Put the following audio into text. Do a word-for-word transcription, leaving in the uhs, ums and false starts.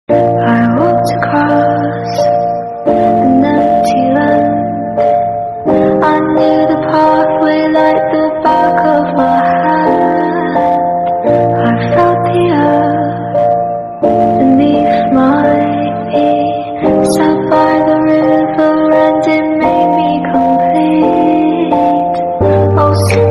I walked across an empty land. I knew that